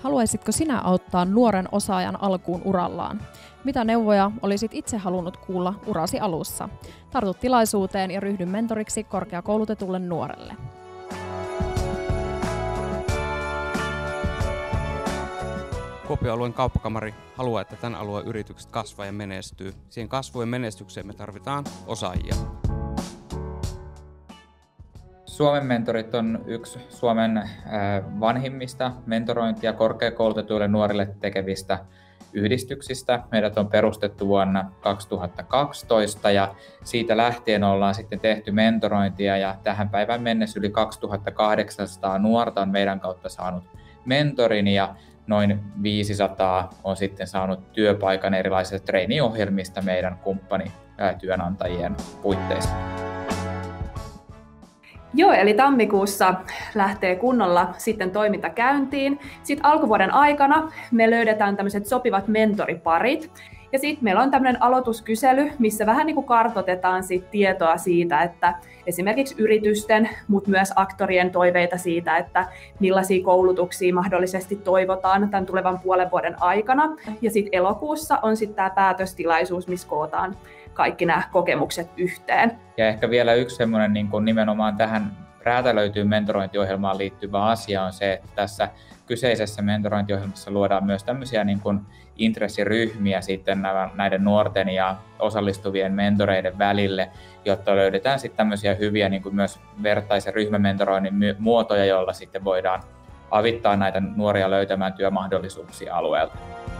Haluaisitko sinä auttaa nuoren osaajan alkuun urallaan? Mitä neuvoja olisit itse halunnut kuulla urasi alussa? Tartu tilaisuuteen ja ryhdy mentoriksi korkeakoulutetulle nuorelle. Kuopion alueen kauppakamari haluaa, että tämän alueen yritykset kasvaa ja menestyy. Siihen kasvuun ja menestykseen me tarvitaan osaajia. Suomen mentorit on yksi Suomen vanhimmista mentorointia korkeakoulutetuille nuorille tekevistä yhdistyksistä. Meidät on perustettu vuonna 2012 ja siitä lähtien ollaan sitten tehty mentorointia ja tähän päivään mennessä yli 2800 nuorta on meidän kautta saanut mentorin ja noin 500 on sitten saanut työpaikan erilaisista treeniohjelmista meidän kumppanityönantajien puitteissa. Joo, eli tammikuussa lähtee kunnolla sitten toiminta käyntiin. Sitten alkuvuoden aikana me löydetään tämmöiset sopivat mentoriparit. Ja sitten meillä on tämmöinen aloituskysely, missä vähän niin kuin kartoitetaan sit tietoa siitä, että esimerkiksi yritysten, mutta myös aktorien toiveita siitä, että millaisia koulutuksia mahdollisesti toivotaan tämän tulevan puolen vuoden aikana. Ja sitten elokuussa on sitten tämä päätöstilaisuus, missä kootaan kaikki nämä kokemukset yhteen. Ja ehkä vielä yksi semmoinen niin kuin nimenomaan tähän räätälöityyn mentorointiohjelmaan liittyvä asia on se, että tässä kyseisessä mentorointiohjelmassa luodaan myös tämmöisiä niin kuin intressiryhmiä sitten näiden nuorten ja osallistuvien mentoreiden välille, jotta löydetään sitten tämmöisiä hyviä niin kuin myös vertaisen ryhmämentoroinnin muotoja, joilla sitten voidaan avittaa näitä nuoria löytämään työmahdollisuuksia alueelta.